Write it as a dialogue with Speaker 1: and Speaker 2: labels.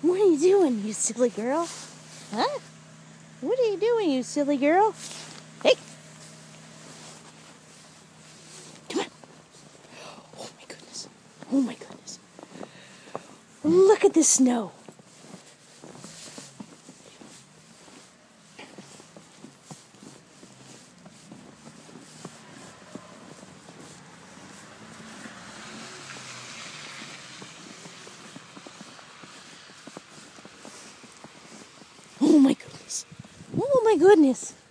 Speaker 1: What are you doing, you silly girl? Huh? What are you doing, you silly girl? Hey! Come on! Oh my goodness. Oh my goodness. Look at the snow. Oh my goodness. Oh my goodness.